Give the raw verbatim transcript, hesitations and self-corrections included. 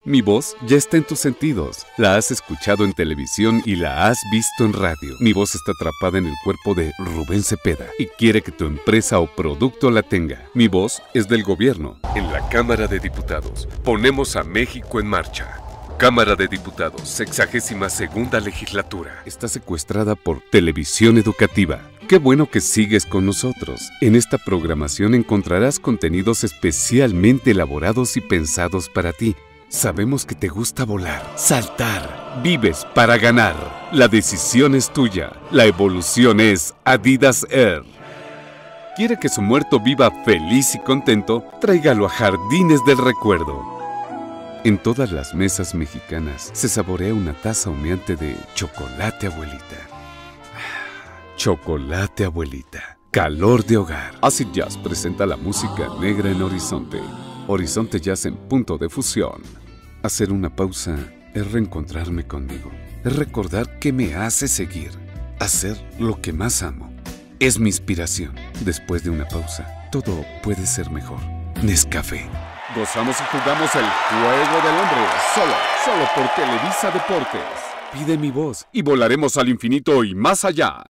Mi voz ya está en tus sentidos. La has escuchado en televisión y la has visto en radio. Mi voz está atrapada en el cuerpo de Rubén Cepeda y quiere que tu empresa o producto la tenga. Mi voz es del gobierno. En la Cámara de Diputados ponemos a México en marcha. Cámara de Diputados, sexagésima segunda legislatura. Está secuestrada por Televisión Educativa. Qué bueno que sigues con nosotros. En esta programación encontrarás contenidos especialmente elaborados y pensados para ti. Sabemos que te gusta volar, saltar, vives para ganar. La decisión es tuya. La evolución es Adidas Air. ¿Quiere que su muerto viva feliz y contento? Tráigalo a Jardines del Recuerdo. En todas las mesas mexicanas se saborea una taza humeante de chocolate abuelita. Chocolate abuelita. Calor de hogar. Acid Jazz presenta la música negra en Horizonte. Horizonte Jazz en punto de fusión. Hacer una pausa es reencontrarme conmigo. Es recordar qué me hace seguir. Hacer lo que más amo. Es mi inspiración. Después de una pausa, todo puede ser mejor. Nescafé. Gozamos y jugamos el juego del hombre. Solo, solo por Televisa Deportes. Pide mi voz y volaremos al infinito y más allá.